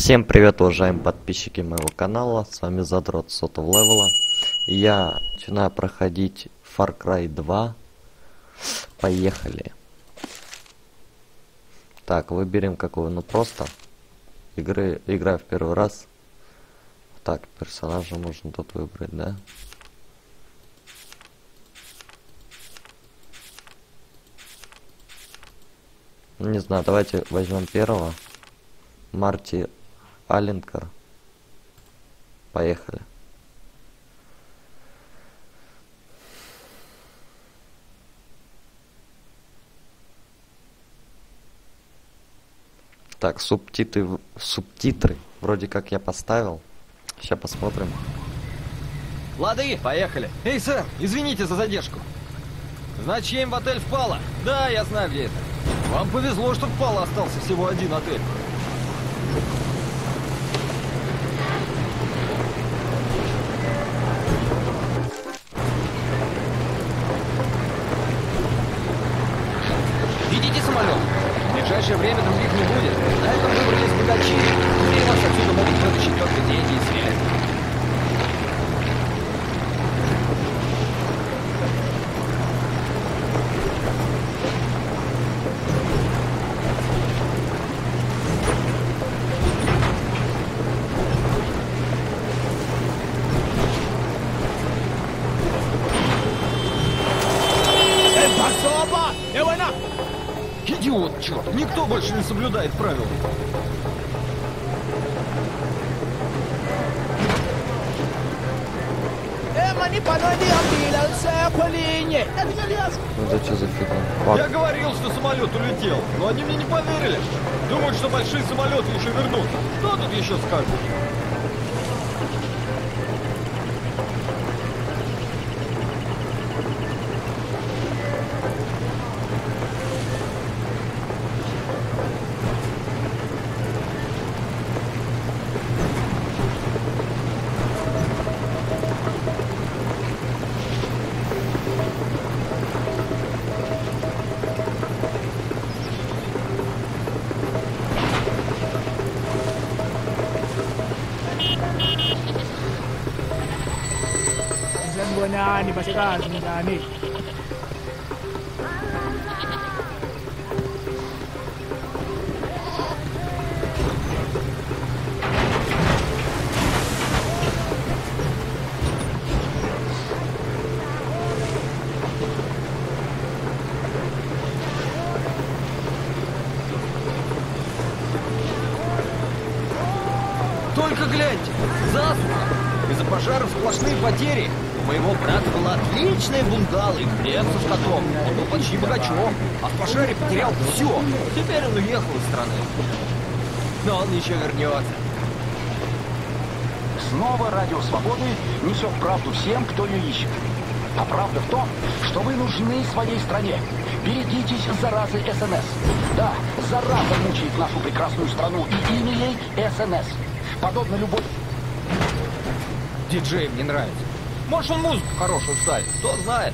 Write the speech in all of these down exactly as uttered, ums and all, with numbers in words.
Всем привет, уважаемые подписчики моего канала, с вами Задрот сотого левела. И я начинаю проходить Far Cry два. Поехали. Так, выберем какого, ну просто. Игры, играю в первый раз. Так, персонажа можно тут выбрать, да? Не знаю, давайте возьмем первого. Марти Аленкар. Поехали. Так, субтитры, субтитры вроде как я поставил. Сейчас посмотрим. Лады, поехали. Эй, сэр, извините за задержку. Значит, семь в отель впало? Да, я знаю, где это. Вам повезло, что впало остался всего один отель. Видите самолет? В ближайшее время других не будет. На этом выбрались богачи. Теперь вас отсюда могут вытащить только деньги и связи. Идиот, черт! Никто больше не соблюдает правила. Ну это что за фигня? Я говорил, что самолет улетел, но они мне не поверили. Думают, что большие самолеты еще вернутся. Что тут еще скажут? Sanibonani basikazi njani? Только гляньте, засуха. Из-за пожаров сплошные потери. У моего брата была отличная бунгало и хлебца с котом. Он был почти богачом, а в пожаре потерял все. Теперь он уехал из страны. Но он еще вернется. Снова Радио Свободы несет правду всем, кто ее ищет. А правда в том, что вы нужны своей стране. Берегитесь заразы СНС. Да, зараза мучает нашу прекрасную страну, и имя ей СНС. Подобно любой... Диджей мне нравится. Может, он музыку хорошую ставит, кто знает.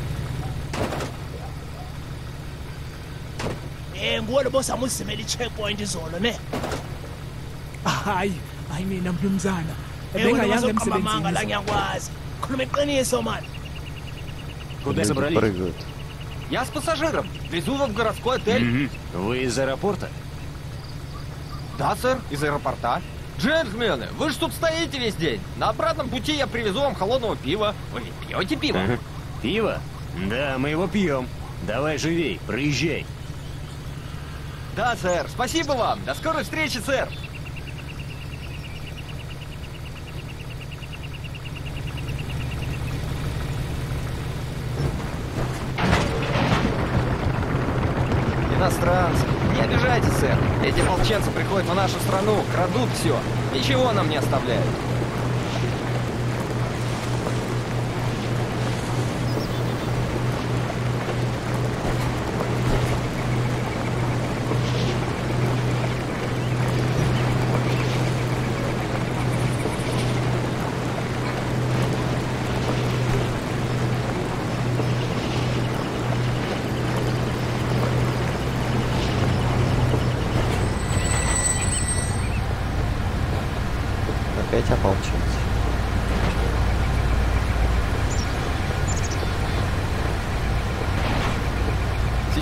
Eh ngibona boss amusimela i-checkpoint izolo ne. Hayi, hayi mina mnumzana. Ebengayanga emsebenzini la ngiyakwazi. Khuluma iqiniso man. Куда Люди собрались? прыгают. Я с пассажиром. Везу его в городской отель. Мгм. Вы из аэропорта? Да, сэр, из аэропорта. Джентльмены, вы же тут стоите весь день. На обратном пути я привезу вам холодного пива. Вы ведь пьете пиво? Ага. Пиво? Да, мы его пьем. Давай живей, проезжай. Да, сэр. Спасибо вам. До скорой встречи, сэр. Иностранцы. Не обижайтесь, сэр. Эти ополченцы приходят в нашу страну, крадут все. Ничего нам не оставляют.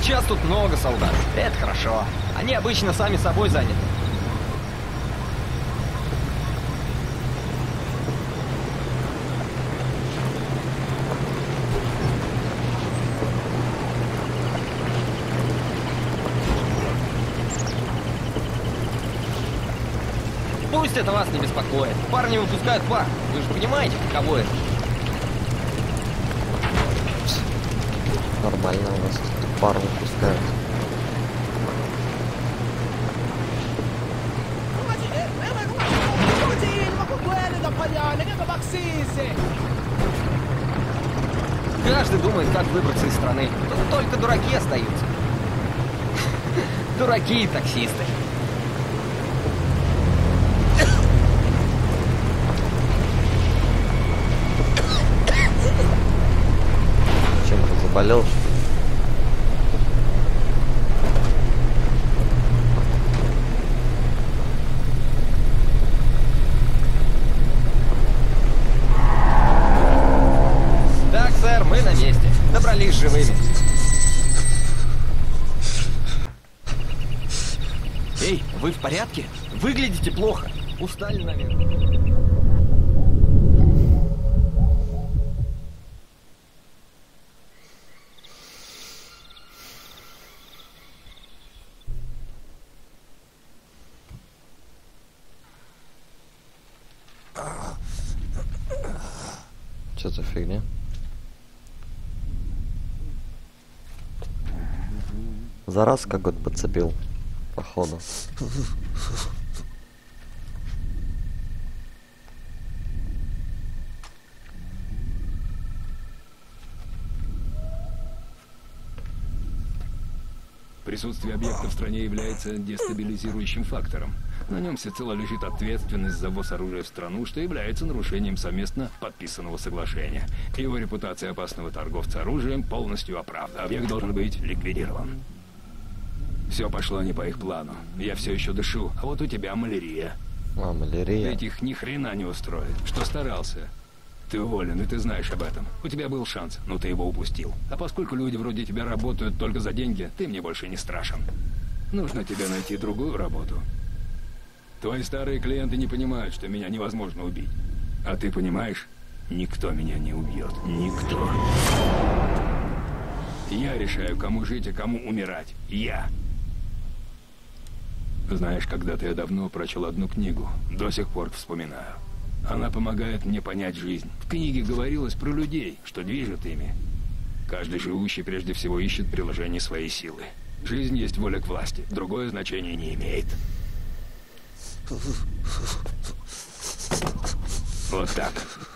Сейчас тут много солдат. Это хорошо. Они обычно сами собой заняты. Пусть это вас не беспокоит. Парни выпускают пар. Вы же понимаете, каково это? Нормально у нас пар выпускают. Каждый думает, как выбраться из страны. Тут только дураки остаются. Дураки и таксисты. Чем ты заболел? Так, сэр, мы на месте. Добрались живыми. Эй, вы в порядке? Выглядите плохо. Устали, наверное. Что за фигня? Зараз какой-то подцепил, походу. Присутствие объекта в стране является дестабилизирующим фактором. На нем всецело лежит ответственность за ввоз оружия в страну, что является нарушением совместно подписанного соглашения. Его репутация опасного торговца оружием полностью оправдана. Объект должен быть ликвидирован. Все пошло не по их плану. Я все еще дышу, а вот у тебя малярия. А, малярия. Этих ни хрена не устроит. Что старался? Ты уволен, и ты знаешь об этом. У тебя был шанс, но ты его упустил. А поскольку люди вроде тебя работают только за деньги, ты мне больше не страшен. Нужно тебе найти другую работу. Твои старые клиенты не понимают, что меня невозможно убить. А ты понимаешь? Никто меня не убьет. Никто. Я решаю, кому жить, а кому умирать. Я. Знаешь, когда-то я давно прочел одну книгу. До сих пор вспоминаю. Она помогает мне понять жизнь. В книге говорилось про людей, что движет ими. Каждый живущий прежде всего ищет приложение своей силы. Жизнь есть воля к власти. Другое значение не имеет. Вот так.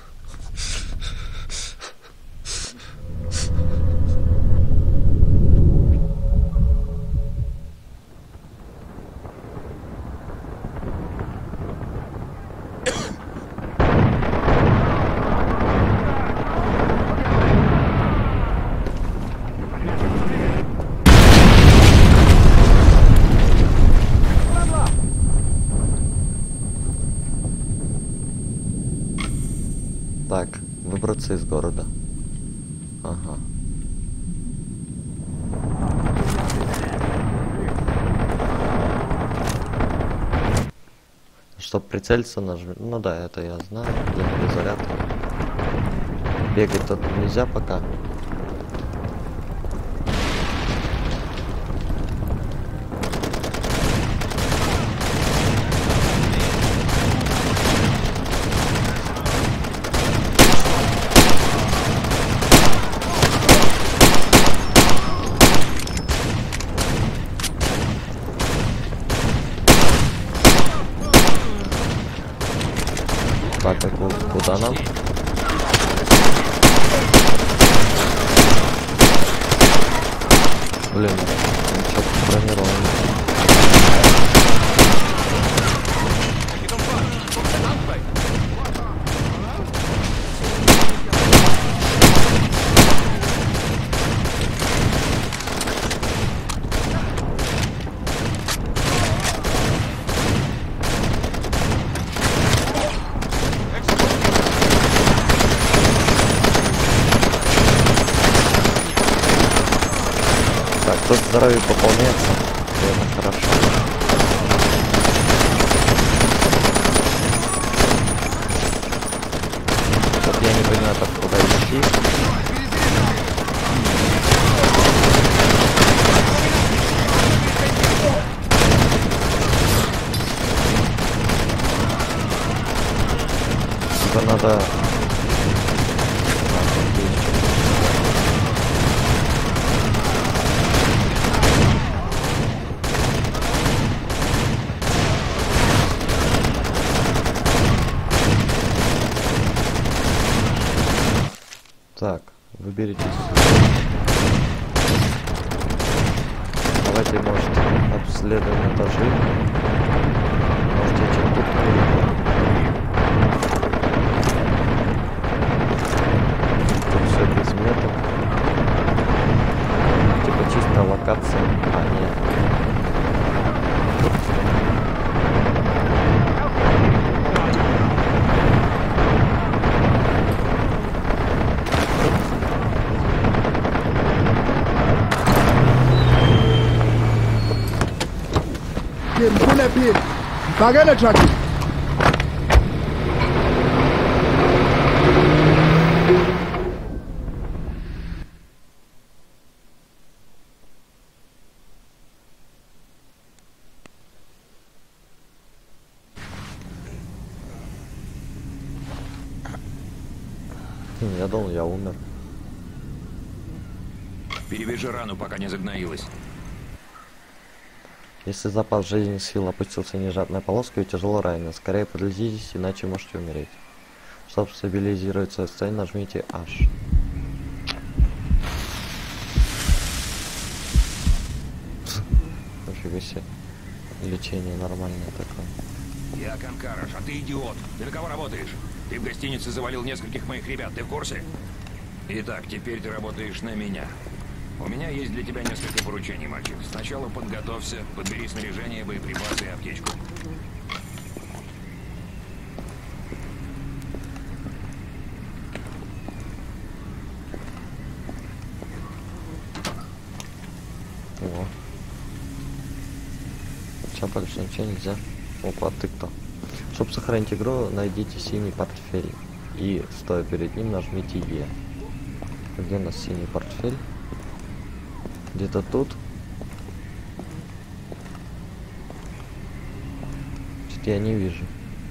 Так, выбраться из города. Ага. Чтоб прицелиться, нажми. Ну да, это я знаю. Для перезарядки. Бегать тут нельзя пока. Так, так, куда нам? Блин, что-то бронированный. Зато здоровье пополняется. И это хорошо. Вот я не понимаю, как куда идти. Типа надо... Так, выберитесь. Давайте, может, обследуем этажи. Может, я что-то тут Тут все без меток. Типа чистая локация. А, нет. Mfune phi mfakele traffic. Я думал, я умер. Перевяжи рану, пока не загноилась. Если запас жизни сил опустился ниже одной полоски, вы тяжело ранены. Скорее подлезитесь, иначе можете умереть. Чтобы стабилизировать свою цель, нажмите H. Нифига себе. Лечение нормальное такое. Я Канкараш, а ты идиот. Ты на кого работаешь? Ты в гостинице завалил нескольких моих ребят, ты в курсе? Итак, теперь ты работаешь на меня. У меня есть для тебя несколько поручений, мальчик. Сначала подготовься, подбери снаряжение, боеприпасы и аптечку. О. Сейчас больше ничего нельзя. Опа, ты кто? Чтобы сохранить игру, найдите синий портфель. И, стоя перед ним, нажмите Е. Где у нас синий портфель? Где-то тут. Что-то я не вижу.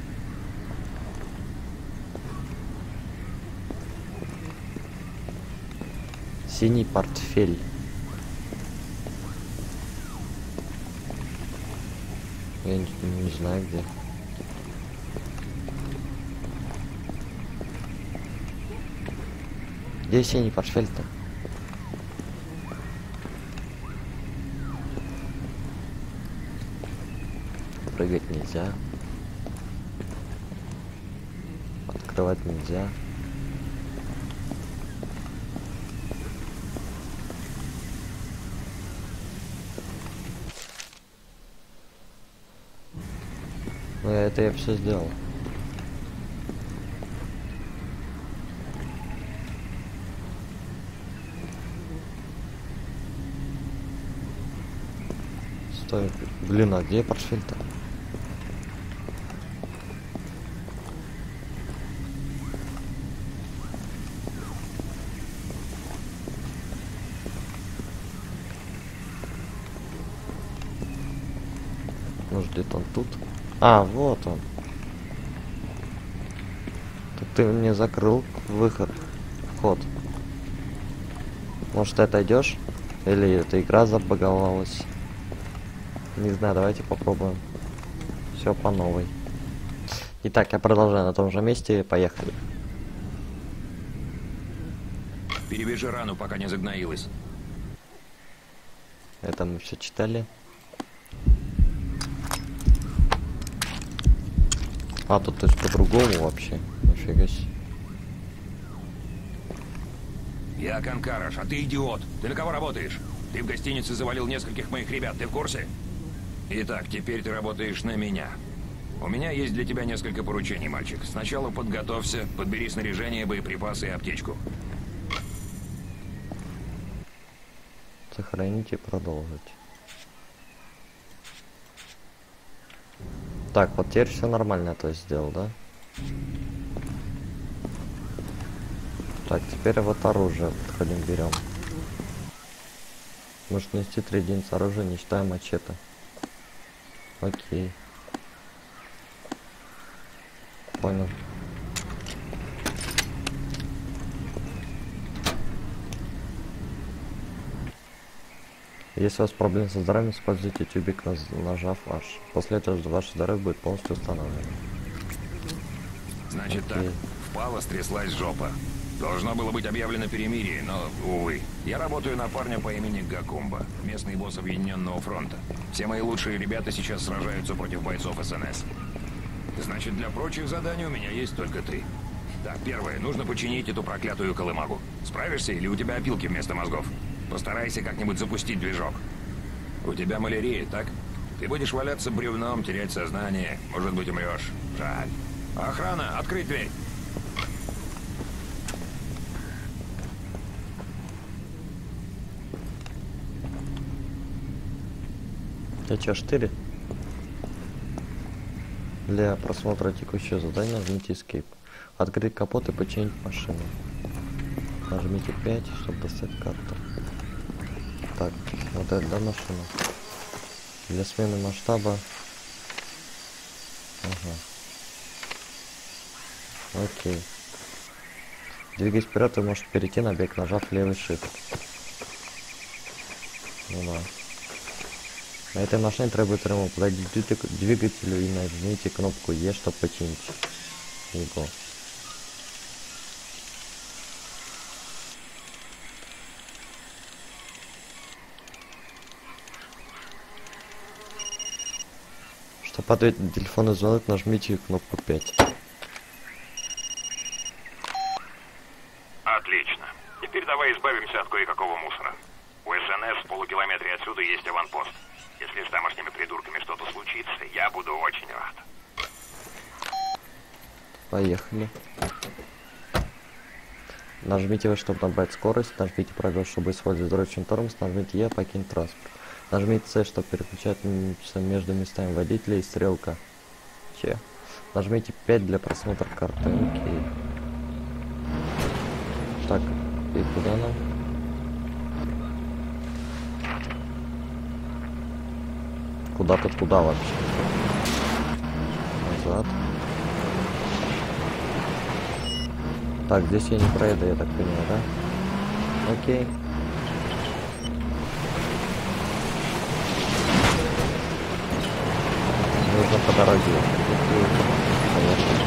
Синий портфель. Я не, не знаю где. Где синий портфель-то? Прыгать нельзя. Открывать нельзя. Ну это я все сделал. Стой, блин, а где портфель-то? Может где-то он тут? А, вот он. Так ты мне закрыл выход, вход. Может ты отойдешь? Или эта игра забаговалась? Не знаю, давайте попробуем. Все по новой. Итак, я продолжаю на том же месте. Поехали. Перевяжи рану, пока не загноилась. Это мы все читали. А, тут то есть по-другому вообще. Нифига себе. Я Канкараш, а ты идиот. Ты на кого работаешь? Ты в гостинице завалил нескольких моих ребят, ты в курсе? Итак, теперь ты работаешь на меня. У меня есть для тебя несколько поручений, мальчик. Сначала подготовься, подбери снаряжение, боеприпасы и аптечку. Сохранить и продолжить. Так, вот теперь все нормально, то есть сделал, да? Так, теперь вот оружие подходим, берем. Может нести три единицы оружия, не считая мачете. Окей. Понял. Если у вас проблемы со здоровьем, используйте тюбик, нажав ваш. После этого ваше здоровье будет полностью установлено. Значит Окей. так, впала, стряслась жопа. Должно было быть объявлено перемирие, но, увы. Я работаю на парня по имени Гакумба, местный босс Объединенного фронта. Все мои лучшие ребята сейчас сражаются против бойцов эс эн эс. Значит, для прочих заданий у меня есть только ты. Так, первое, нужно починить эту проклятую колымагу. Справишься или у тебя опилки вместо мозгов? Постарайся как-нибудь запустить движок. У тебя малярия, так? Ты будешь валяться бревном, терять сознание. Может быть, умрешь. Жаль. Охрана, открыть дверь. Я чё, штырь? Для просмотра текущего задания нажмите Escape. Открыть капот и починить машину. Нажмите пять, чтобы достать карту. Так, вот это, да, машина. Для смены масштаба. Ага. Окей. Двигаясь вперед, вы можете перейти на бег, нажав левый shift. Ну да. На этой машине требует ремонт. Подойдите к двигателю и нажмите кнопку Е, чтобы починить его. Чтобы ответить на телефонный звонок, нажмите кнопку пять. Отлично. Теперь давай избавимся от кое-какого мусора. У эс эн эс в полукилометре отсюда есть аванпост. Если с тамошними придурками что-то случится, я буду очень рад. Поехали. Нажмите В, чтобы набрать скорость. Нажмите пробел, чтобы использовать ручной тормоз. Нажмите Е, покинуть транспорт. Нажмите С, чтобы переключаться между местами водителя и стрелка. Че. Нажмите пять для просмотра карты. Окей. Так, и куда нам? Куда-то куда вообще? Назад. Так, здесь я не проеду, я так понимаю, да? Окей. Нужно по дороге. Поехали.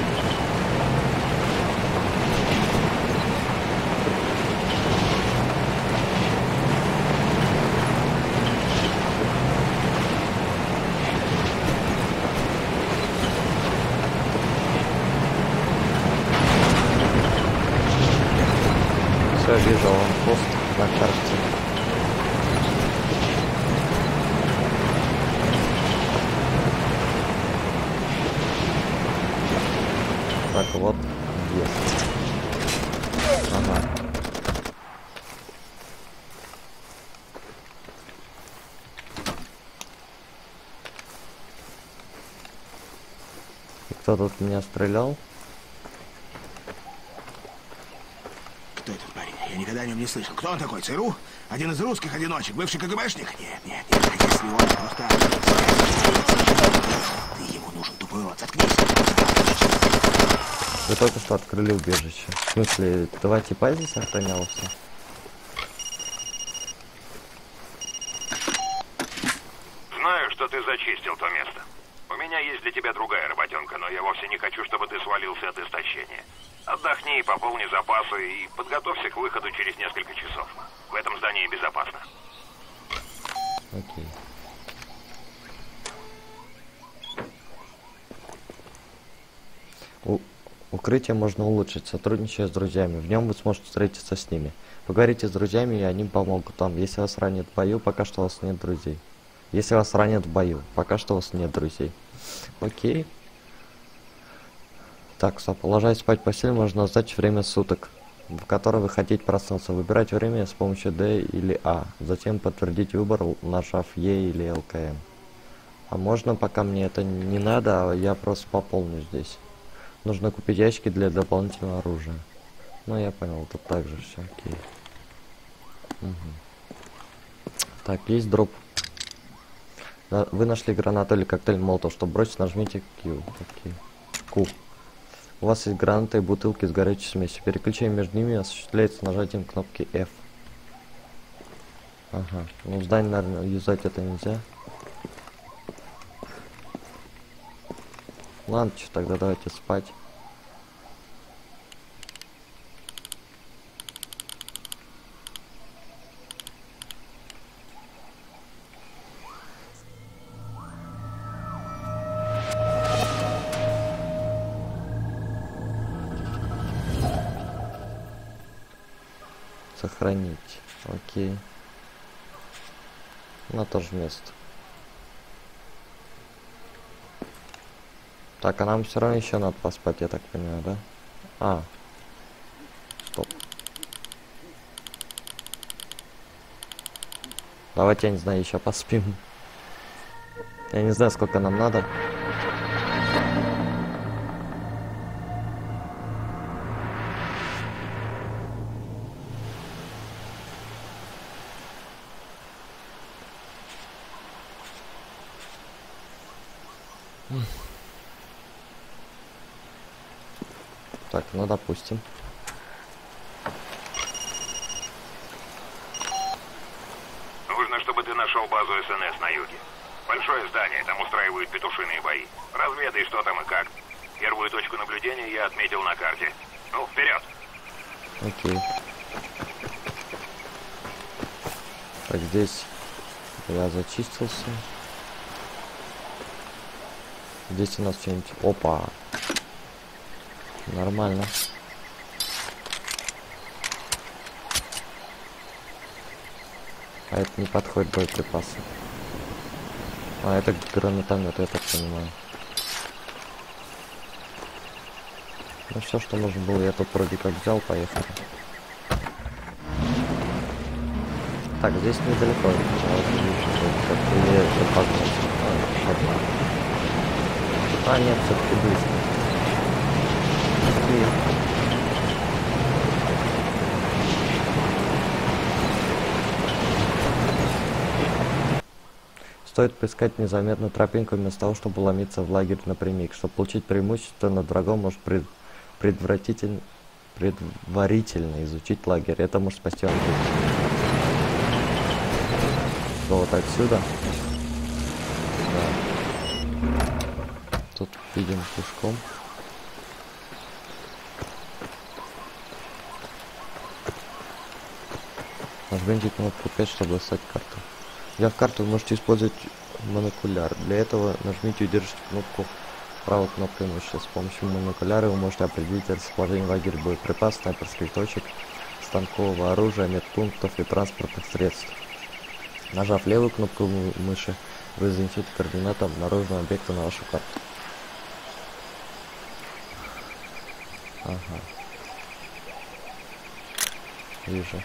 Все, вижу он пост на карте. Так, вот есть. Ага. И кто тут меня стрелял? Кто этот парень? Я никогда о нем не слышал. Кто он такой? ЦРУ? Один из русских одиночек? Бывший КГБшник? Нет, нет, нет. А если он просто... Ты ему нужен, тупой рот. Заткнись. Вы только что открыли убежище. В смысле, два типа здесь охранялся? Знаю, что ты зачистил то место. У меня есть для тебя другая работенка, но я вовсе не хочу, чтобы ты свалился от истощения. Отдохни, пополни запасы и подготовься к выходу через несколько часов. В этом здании безопасно. Окей. У... Укрытие можно улучшить, сотрудничая с друзьями. В нем вы сможете встретиться с ними. Поговорите с друзьями, и они помогут вам. Если вас ранят в бою, пока что у вас нет друзей. Если вас ранят в бою, пока что у вас нет друзей. Окей. Так, стоп. Ложась спать в постель, можно назначить время суток. в которой вы хотите проснуться. Выбирайте время с помощью D или A. Затем подтвердите выбор, нажав E или L K M. А можно, пока мне это не надо, а я просто пополню здесь. Нужно купить ящики для дополнительного оружия. Ну, я понял, тут также все окей. Угу. Так, есть дроп. Вы нашли гранату или коктейль молотов. Чтобы бросить, нажмите Q. Окей. Q. У вас есть гранаты и бутылки с горячей смесью. Переключение между ними осуществляется нажатием кнопки F. Ага. Ну, в здании, наверное, юзать это нельзя. Ладно, что, тогда давайте спать. Сохранить. Окей. На то же место. Так, а нам все равно еще надо поспать, я так понимаю, да? А. Стоп. Давайте, я не знаю, еще поспим. Я не знаю, сколько нам надо. Так, ну допустим. Нужно, чтобы ты нашел базу эс эн эс на юге. Большое здание, там устраивают петушиные бои. Разведай, что там и как. Первую точку наблюдения я отметил на карте. Ну, вперед! Окей. Так, здесь я зачистился. Здесь у нас что-нибудь... Опа! Нормально. А это не подходит боеприпасы. А, это гранатомет, я так понимаю. Ну все, что нужно было, я тут вроде как взял, поехали. Так, здесь недалеко. А, нет, все-таки близко. Окей. Стоит поискать незаметно тропинку вместо того, чтобы ломиться в лагерь напрямик. Чтобы получить преимущество над врагом, может пред... предварительно... предварительно изучить лагерь. Это может спасти вам жизнь. Вот отсюда. Да. Тут видим пешком. Нажмите кнопку пять, чтобы достать карту. Для карту вы можете использовать монокуляр. Для этого нажмите и удержите кнопку правой кнопкой мыши. С помощью монокуляра вы можете определить расположение лагеря боеприпасов, снайперских точек, станкового оружия, медпунктов и транспортных средств. Нажав левую кнопку мыши, вы занесете координаты обнаруженного объекта на вашу карту. Ага. Вижу.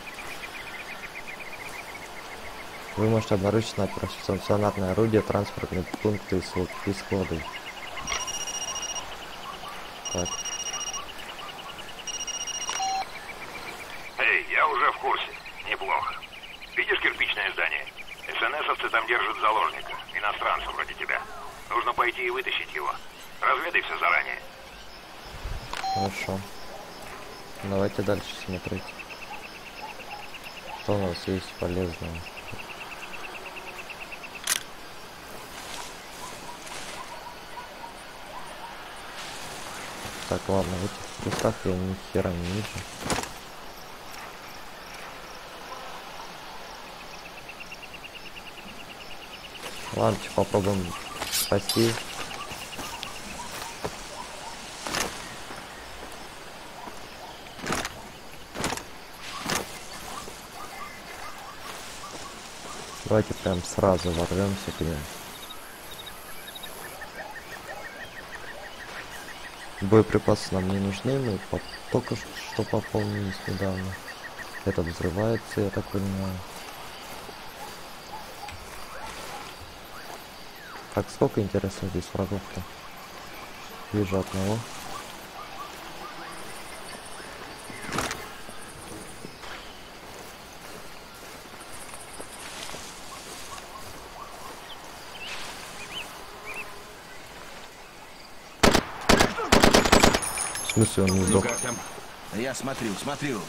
Вы можете обнаружить снайперов, стационарное орудие, транспортные пункты и склады. Так. Эй, я уже в курсе. Неплохо. Видишь кирпичное здание? эс эн эсовцы там держат заложника. Иностранца вроде тебя. Нужно пойти и вытащить его. Разведай все заранее. Хорошо. Давайте дальше смотреть. Что у нас есть полезного? Так, ладно, в этих кустах я ни хера не вижу. Ладно, попробуем спасти. Давайте прям сразу ворвемся к ним. Боеприпасы нам не нужны, мы по- только ш- что пополнились недавно. Этот взрывается, я так понимаю. Так, сколько, интересно, здесь врагов-то? Вижу одного. В смысле, он не сдох? Как там? Я смотрю, смотрю.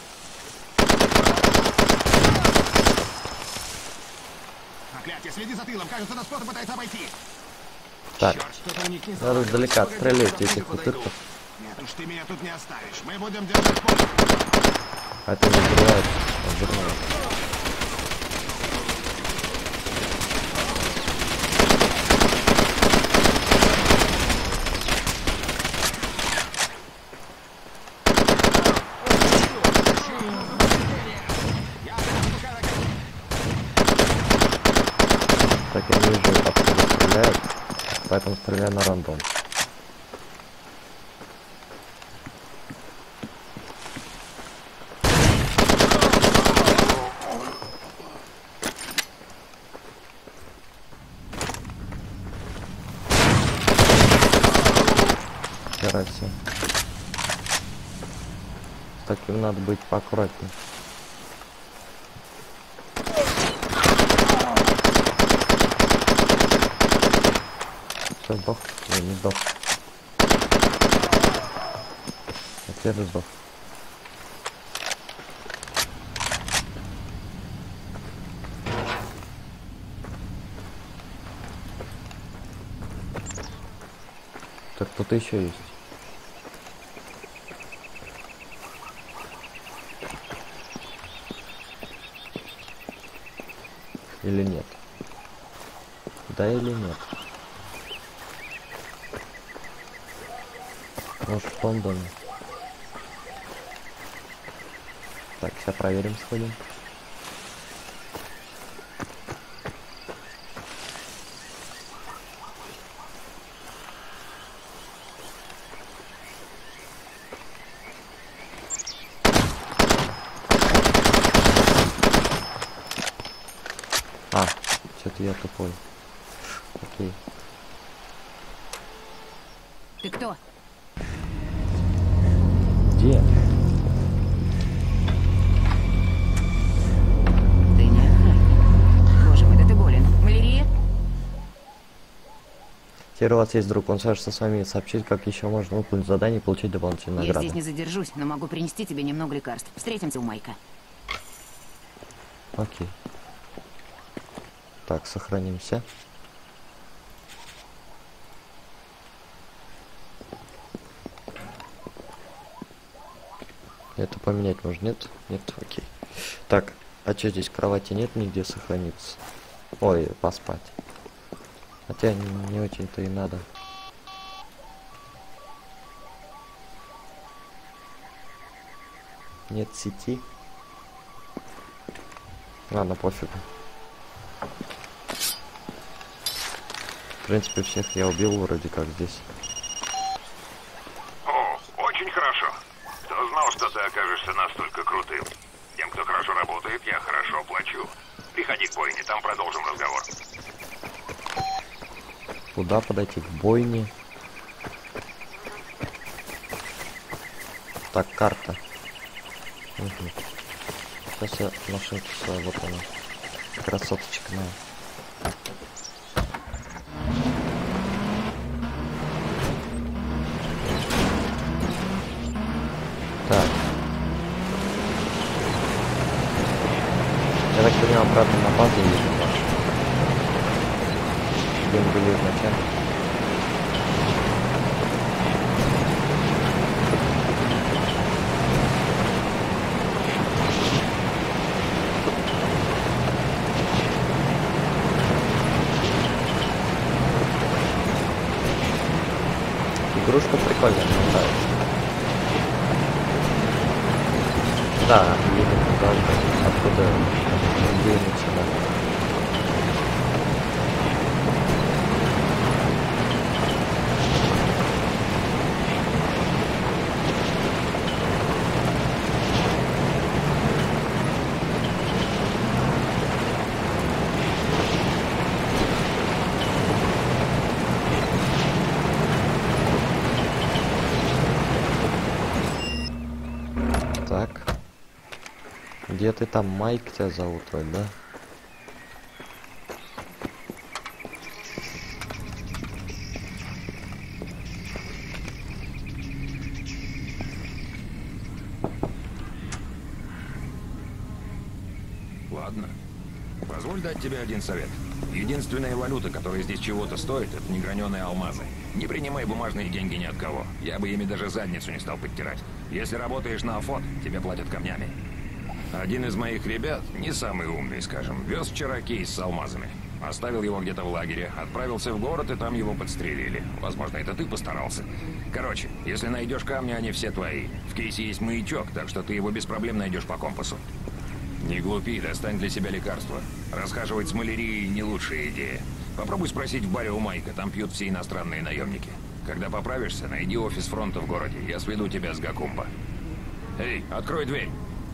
Проклятие, следи за тылом, кажется, нас кто-то пытается обойти. Так, Черт, что-то у них не надо издалека отстрелять этих утырков. Нет уж, ты меня тут не оставишь. Мы будем держать пост. А это не взрывает, а взрывает. Так, я не вижу, откуда стреляют, поэтому стреляю на рандом. Хера себе. С таким надо быть поаккуратнее. Все, сдох? Не, не сдох. А теперь же сдох. Так, кто-то еще есть. Или нет? Да или нет? Может, в том доме. Так, сейчас проверим, сходим. А, что-то я тупой. Окей. Ты кто? Где? Ты не охранник. Боже мой, да ты болен. Малярия? Теперь у вас есть друг, он свяжется с вами и сообщит, как еще можно выполнить задание и получить дополнительные Я награды. здесь не задержусь, но могу принести тебе немного лекарств. Встретимся у Майка. Окей. Так, сохранимся. Это поменять можно, нет? Нет, окей. Так, а что здесь, кровати нет нигде сохраниться? Ой, поспать. Хотя не, не очень-то и надо. Нет сети. Ладно, пофигу. В принципе, всех я убил вроде как здесь. О, очень хорошо. Кто знал, что ты окажешься настолько крутым? Тем, кто хорошо работает, я хорошо плачу. Приходи к бойне, там продолжим разговор. Куда подойти? К бойне. Так, карта. Угу. Сейчас я машинку свою, вот она. Красоточка моя. Так. Я так понимаю, обратно на базу едем, да? Где мы были изначально. Игрушка прикольная, мне нравится. Да, едем туда, откуда где начинать. Где ты там, Майк тебя зовут, вроде, да? Ладно. Позволь дать тебе один совет. Единственная валюта, которая здесь чего-то стоит, это неграненые алмазы. Не принимай бумажные деньги ни от кого. Я бы ими даже задницу не стал подтирать. Если работаешь на Афот, тебе платят камнями. Один из моих ребят, не самый умный, скажем, вез вчера кейс с алмазами. Оставил его где-то в лагере, отправился в город, и там его подстрелили. Возможно, это ты постарался. Короче, если найдешь камни, они все твои. В кейсе есть маячок, так что ты его без проблем найдешь по компасу. Не глупи, достань для себя лекарства. Расхаживать с малярией не лучшая идея. Попробуй спросить в баре у Майка, там пьют все иностранные наемники. Когда поправишься, найди офис фронта в городе, я сведу тебя с Гакумба. Эй, открой дверь!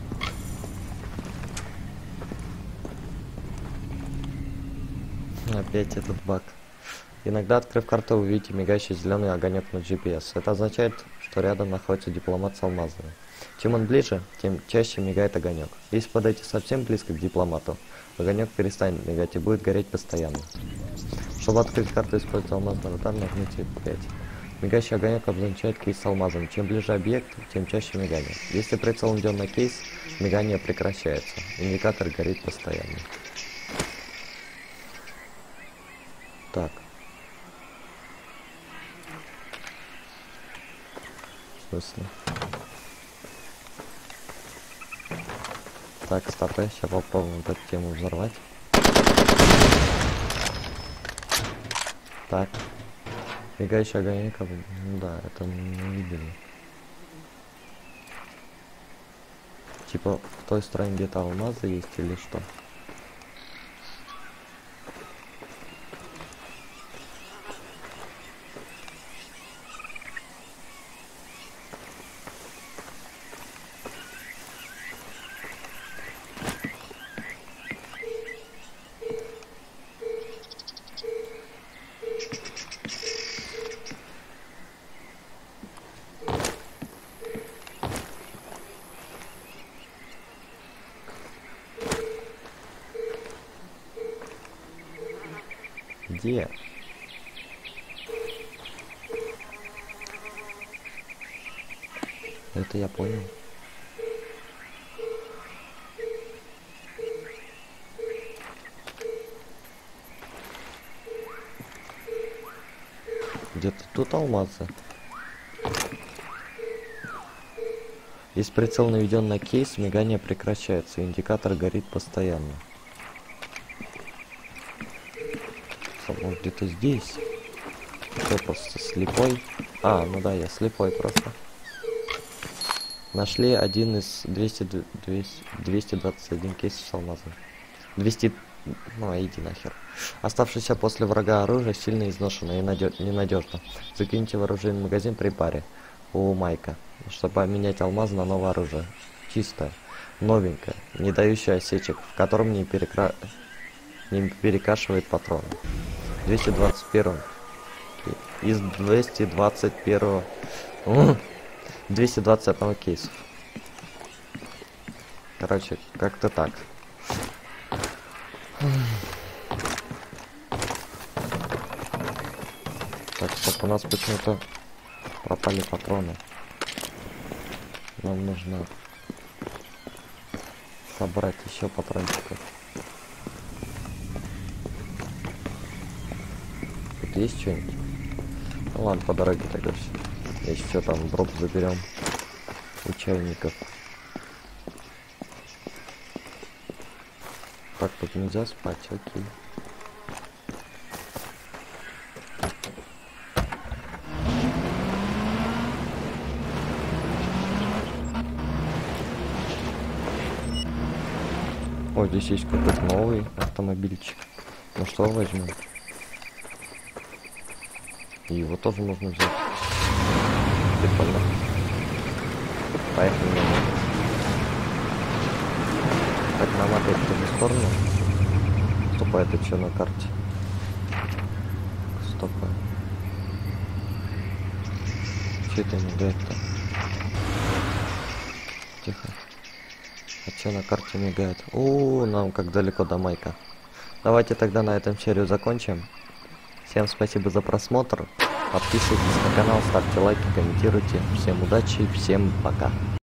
Опять этот баг. Иногда, открыв карту, вы увидите мигающий зеленый огонек на джи пи эс. Это означает, что рядом находится дипломат с алмазами. Чем он ближе, тем чаще мигает огонек. Если подойти совсем близко к дипломату, огонек перестанет мигать и будет гореть постоянно. Чтобы открыть карту, используйте алмазный радар, нажмите пять. Мигающий огонек обозначает кейс с алмазом. Чем ближе объект, тем чаще мигание. Если прицел идет на кейс, мигание прекращается. Индикатор горит постоянно. Так. В смысле? Так, стоп, сейчас попробуем эту тему взорвать. Так. Мигающий огонек, ну да, это не видели. Типа в той стороне где-то алмазы есть или что? Где? Это я понял. Где-то тут алмазы. Если прицел наведен на кейс, мигание прекращается, индикатор горит постоянно. Может, где-то здесь? Что, просто слепой? А, ну да, я слепой просто. Нашли один из двухсот двадцати одного кейсов с алмазом. двести... Ну, иди нахер. Оставшееся после врага оружие сильно изношено и надё... ненадежно. Закиньте в оружейный магазин при паре у Майка, чтобы поменять алмаз на новое оружие. Чистое, новенькое, не дающее осечек, в котором не, перекра... не перекашивает патроны. двести двадцать один. Из двухсот двадцати первого... двухсот двадцати одного кейсов. Короче, как-то так. Так, стоп, у нас почему-то пропали патроны. Нам нужно собрать еще патрончиков. Тут есть что-нибудь? Ну ладно, по дороге тогда все. Если что, там дроп заберем у чайников. Так, тут нельзя спать, окей. О, здесь есть какой-то новый автомобильчик. Ну что, возьмем? И его тоже можно взять. Прикольно. Поехали. Так, нам опять в ту же сторону. Стоп, а это что на карте? Стоп. Че это мигает-то? Тихо. А что на карте мигает? У, нам как далеко до Майка. Давайте тогда на этом серию закончим. Всем спасибо за просмотр. Подписывайтесь на канал, ставьте лайки, комментируйте. Всем удачи, всем пока.